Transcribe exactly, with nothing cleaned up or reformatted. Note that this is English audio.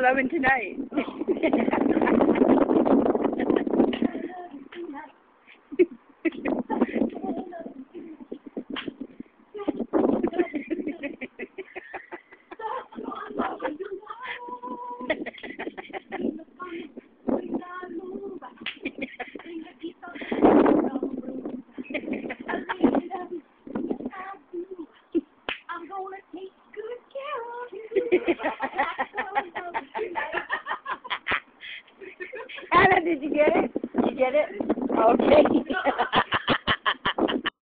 eleven tonight. Anna, did you get it? Did you get it? Okay.